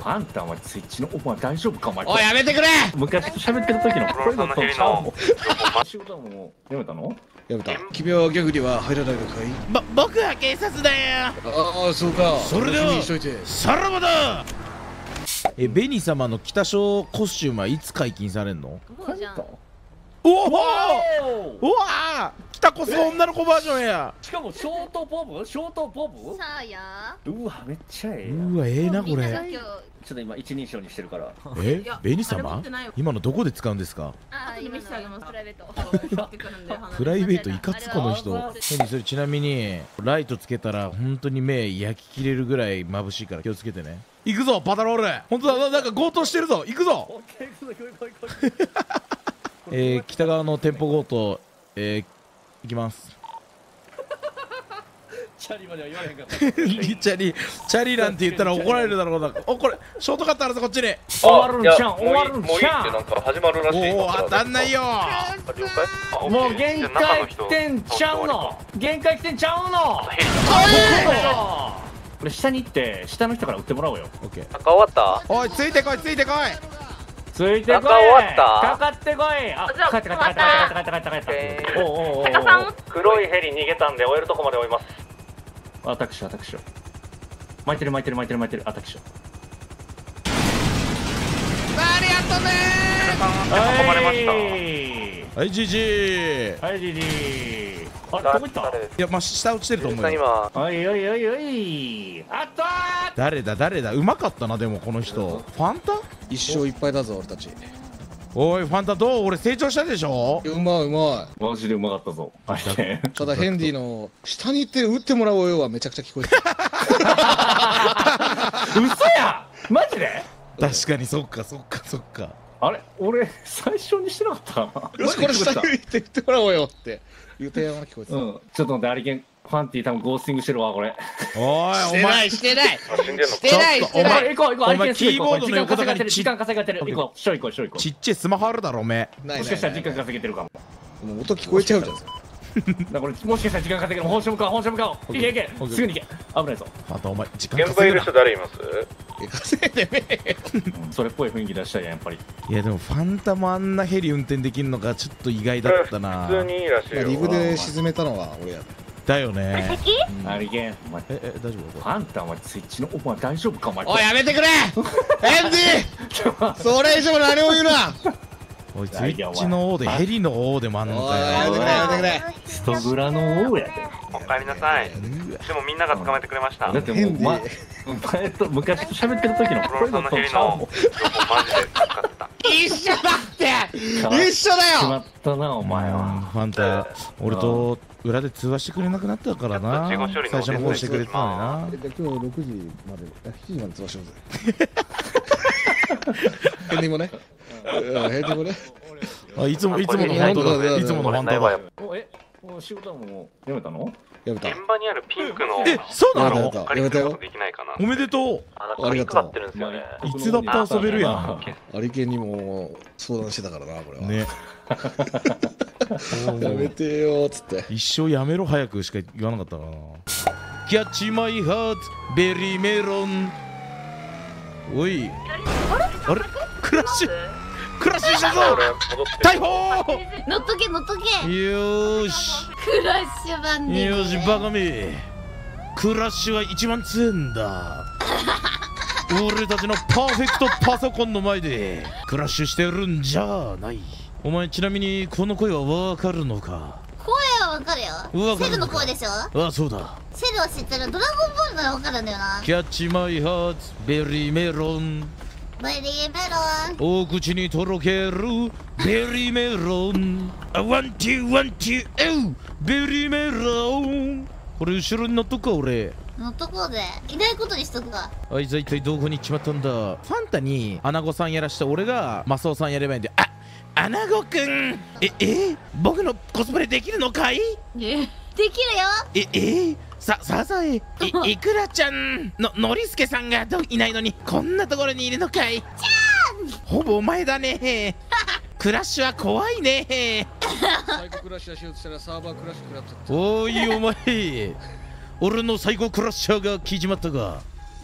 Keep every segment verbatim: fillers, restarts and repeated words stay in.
パンタお前ツイッチのお前大丈夫かお前。 おいやめてくれ。 昔と喋ってる時の声のトーンちゃうもん。仕事はもうやめたの？ やめた。君はギャグには入らないのかい？ ぼ僕は警察だよ。 ああそうか。 それでは楽しみにしといて。 さらばだ。え、紅様の北小コスチュームはいつ解禁されんの？ パンタおお、うわー、北コス女の子バージョンや。 しかもショートボブショートボブさあやうわめっちゃええやん。 うわ、ええなこれ。 今日ちょっと今一人称にしてるからえいや、 紅様あれ持ってないよ今のどこで使うんですか？ ああ今の見せてあげますプライベート持ってくるんでプライベートいかつこの人。 あヘリそれちなみにライトつけたら本当に目焼き切れるぐらい眩しいから気をつけてね。行くぞパトロール。本当だ、ななんか強盗してるぞ。行くぞ。 オッケー行くぞ来い来い来い。 えー、北側の店舗強盗、えー、行きます。 チャリまでは言われへんかった。 チャリチャリなんて言ったら怒られるだろうな。お、これショートカットあるぞこっちに。 終わるんちゃん終わるんもういいちゃんってなんか始まるらしい。 おお、当たんないよ。 あ了解。あもう OK 限界来てんちゃうの。限界来てんちゃうの。 ヘリこれ下に行って下の人から撃ってもらおうよ。 オッケー。 中終わった？ おい、ついてこいついてこい。 ついてこい。 中終わったかかってこい。あ、 じゃあ帰った帰った帰った帰った帰った帰った帰った。おうおうおうおう。黒いヘリ逃げたんで終えるとこまで追います。アタックしようアタックしよう。巻いてる巻いてる巻いてる巻いてるアタックしよう。 ありがとね運ばれました。 ー。はい、じじー。 はいジジー。あれどこ行った？ いや、まあ、下落ちてると思うよ。 今おいおいおいおい。あったー。 誰だ誰だ、うまかったな。でもこの人ファンタ。 一生いっぱいだぞ俺たち。 おいファンタどう？俺成長したでしょ。 うまいうまマジでうまかったぞ。あれ。 い。ただヘンディの下に行って打ってもらおうよはめちゃくちゃ聞こえてる。 嘘や。マジで？ 確かにそっかそっかそっか。 あれ俺最初にしてなかったかな。 よしこれ下に行って打ってもらおうよっていう提案が聞こえてた。 うん。ちょっと待ってアリケンファンティ多分ゴースティングしてるわこれ。 おいお前してないあ死んでんのしてないちょっとしてない。 行こう行こう。 お前キーボードの横とかに時間稼がれてる。行こう。しょい行こうしょい行こちっちゃいスマホあるだろおめえ。 ないう。もしかしたら時間ないない稼げてるかも。 もう音聞こえちゃうじゃん。 だからこれもしかしたら時間稼げる。本社向かう本社向かおう。いけいけ。すぐに行け。危ないぞ。 ファンタお前時間現場いる稼ぐな。 人誰います？ 稼いでねえ。 うんそれっぽい雰囲気出したいやんやっぱり。 いやでもファンタもあんなヘリ運転できるのがちょっと意外だったな。 普通にいいらしいよ。 まあリグで沈めたのは俺や。 だよね。 アリケンお前ええ大丈夫？ ファンタお前ツイッチのお前大丈夫かお前。 おいやめてくれ。ヘンディ。それ以上何も言うな。 おいツイッチの王でヘリの王でもあんのおいかやめてくれやめてくれ。 ストグラの王やで。 お帰りなさい。でもみんなが捕まえてくれました。 だってもう、 ヘンディま、前と昔と喋ってる時のプロ声のトーンレスのヘリちゃうもん。 の情報マジで助かった。 一緒だって一緒だしまよ。 ったなお前うんは。 ファンタ俺と裏で通話してくれなくなったからな。 ちょっと事後処理の最初の方してくれてたのにな。 今日ろくじまでしちじまで通話しようぜ。ヘンディもね。ヘンディもね。 あいつもいつものファンタだ。いつものファンタだ。 おえもう仕事はもうやめたの？ やめた。 現場にあるピンクのえそうなやめの？ た借りることできないかな。 おめでとう。 あの鍵かかってるんですよね。 いつだって遊べるやん。 アリケンにも相談してたからなこれは。 ね。 やめてよーっつって。 一生やめろ早くしか言わなかったからな。キャッチマイハートベリーメロン。おいあれクラッシュクラッシュしたぞ。 俺戻って逮捕。 乗っとけ乗っとけ。 よーしクラッシュバンディよしバカめ。クラッシュはいちまん強えんだ。俺たちのパーフェクトパソコンの前でクラッシュしてるんじゃない。お前ちなみにこの声はわかるのか？ 声はわかるよ。 わかるセルの声でしょ。 あそうだ。 セルは知ってる。ドラゴンボールならわかるんだよな。 キャッチマイハートベリーメロン。 ベリーメロン。 お口にとろけるベリーメロン。あワンテューワンテュー。おうベリーメロン。これ後ろに乗っとくか俺。 乗っとこうぜ。いないことにしとくわ。 あいつは一体どこに行っちまったんだ。ファンタにアナゴさんやらして俺がマスオさんやればいいんで。あアナゴくんええ僕のコスプレできるのかい？ できるよ。 ええさサザエいいくらちゃんのノリスケさんがどいないのにこんなところにいるのかい？ちゃんほぼお前だね。クラッシュは怖いね。 サイコクラッシャーしようとしたらサーバークラッシュ食らっちゃった。 おいお前俺の最高クラッシャーが聞いちまったが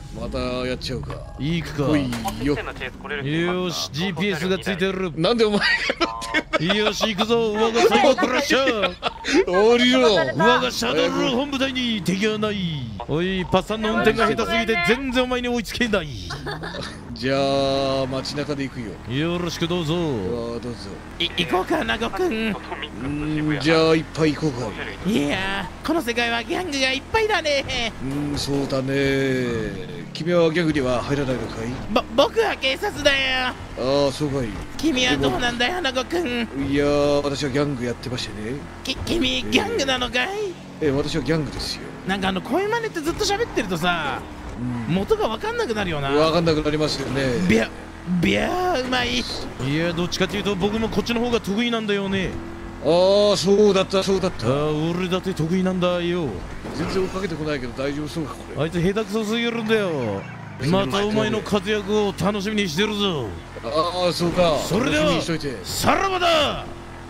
またやっちゃうか。 行くか。 おいよ。 よし ジーピーエス がついてる。 なんでお前が乗ってんだ。 よし行くぞ。我が最後クラッシャー。 降りろ。 我がシャドル本部隊に敵はない。おいパッサンの運転が下手すぎて全然お前に追いつけない。 じゃあ街中で行くよ。 よろしくどうぞ。 どうぞ。 い行こうかなごくん。 じゃあいっぱい行こうか。 いやこの世界はギャングがいっぱいだね。 うんそうだね。君はギャングには入らないのかい？ ぼ僕は警察だよ。 ああそうかい。 君はどうなんだよ花子くん。 いや私はギャングやってましてね。 き君ギャングなのかい？ ええ私はギャングですよ。 なんかあの声真似ってずっと喋ってるとさ、うん、元が分かんなくなるよな。 分かんなくなりますよね。 ビャビャーうまい。いやどっちかというと僕もこっちの方が得意なんだよね。 ああそうだったそうだった。 ああ俺だって得意なんだよ。 全然追いかけてこないけど大丈夫そうかこれ。 あいつ下手くそすぎるんだよ。またお前の活躍を楽しみにしてるぞ。 ああそうか。 それではさらばだ。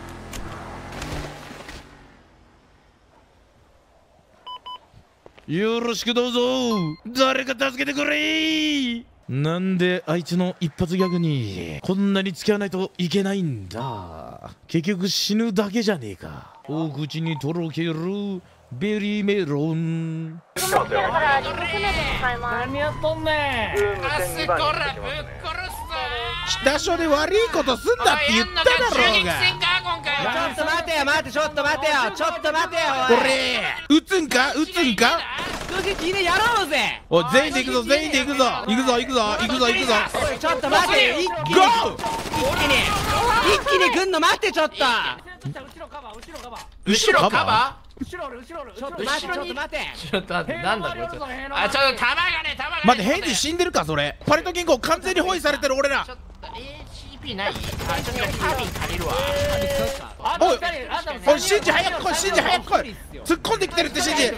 よろしくどうぞ。誰か助けてくれ。なんであいつの一発ギャグにこんなに付き合わないといけないんだ。結局死ぬだけじゃねえか。お口にとろけるベリーメロン。 何やっとんねん。 北署で悪いことすんだって言っただろうが。 ちょっと待てよ待てちょっと待てよちょっと待てよ。 俺撃つんか撃つんか。 空気きれやろうぜ。 おい全員で行くぞ全員で行くぞ行くぞ行くぞ行くぞ行くぞ。 ちょっと待てよ一気にゴー。 一気に一気に来んの待ってちょっと。 後ろカバー後ろカバー後ろカバー。 後ろ後ろちょっと待ってちょっと待ってちょっと待ってなんだこれ。あちょっと弾がね弾がね。 待ってヘンジ死んでるかそれ。パレット銀行完全に包囲されてる俺ら。 ちょっと エーシーピー ない？あちょっとキャビン借りるわ。 おいおいシンジ早く来いシンジ早く来い。突っ込んできてるってシンジ。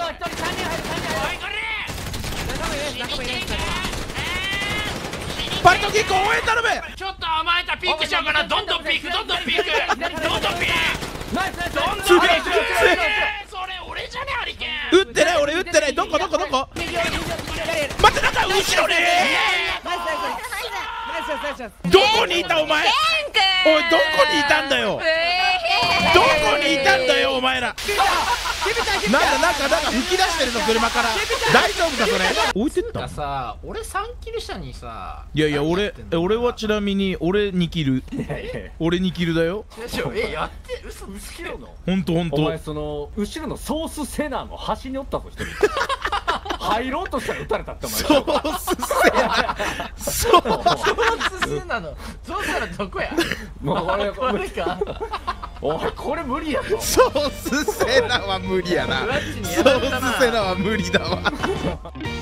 パレット銀行応援頼め。 ちょっと甘えたピークしようかな。どんどんピークどんどんピークどんどんピークどんどんピーク。それ俺じゃねハリケーン。 撃ってない俺撃ってない。どこどこどこ。待ってなんか後ろね。どこにいたお前。おいどこにいたんだよ。どこにいたんだよお前ら。なんかなんかなんか吹き出してるぞ車から。大丈夫かそれ。置いてったさ。俺さんキルしたにさ。 いやいや俺俺はちなみに俺にキル。俺にキルだよ。 えやって嘘つけろの。 ほんとほんと。 お前その後ろのソースセナの端におったぞ一人。入ろうとしたら撃たれたってお前。 ソースセナ。ソースセナのソースセナどこや。 もうこれこれか。 おいこれ無理やぞ。 ソースセナは無理やな。ソースセナは無理だわ。